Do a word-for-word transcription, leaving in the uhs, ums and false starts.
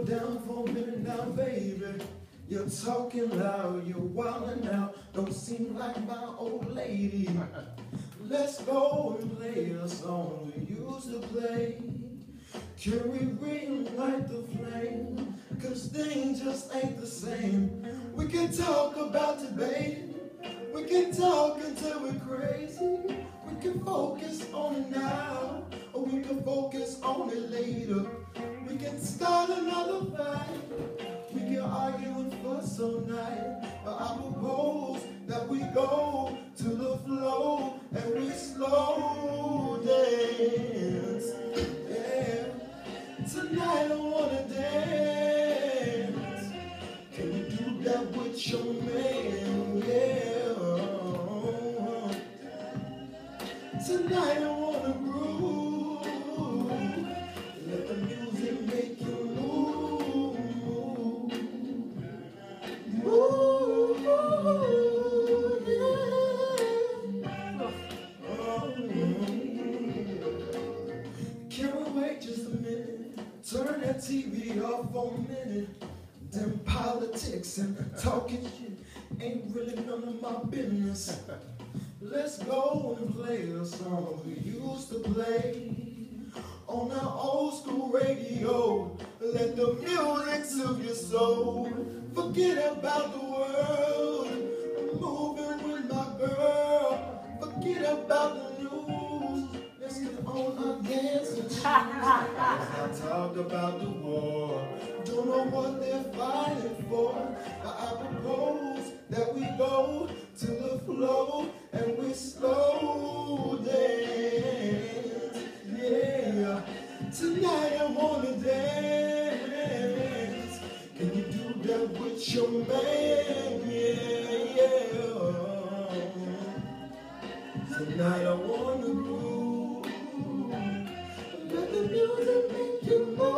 Slow down for a minute now, baby. You're talking loud, you're wilding out. Don't seem like my old lady. Let's go and play a song we used to play. Can we reignite the flame? Cause things just ain't the same. We can talk about debate. We can talk until we're crazy. We can focus on it now, or we can focus on it later. We can start another fight. We can argue and fuss all night. But I propose that we go to the flow and we slow dance. Yeah. Tonight I wanna dance. Can you do that with your man? Yeah. Tonight I wanna groove. Let the music make you move. Move, yeah. Oh, yeah. Can we wait just a minute? Turn that T V off for a minute. Them politics and talking shit ain't really none of my business. Let's go and play a song we used to play on our old school radio. Let the music soothe your soul. Forget about the world. I'm moving with my girl. Forget about the news. Let's get on our dancing shoes. Let's not talk about the war. Don't know what they're fighting for. But I propose that we go to the flow and we slow dance. Yeah. Tonight I wanna dance. Can you do that with your man? Yeah, yeah. Tonight I wanna groove. Let the music make you move.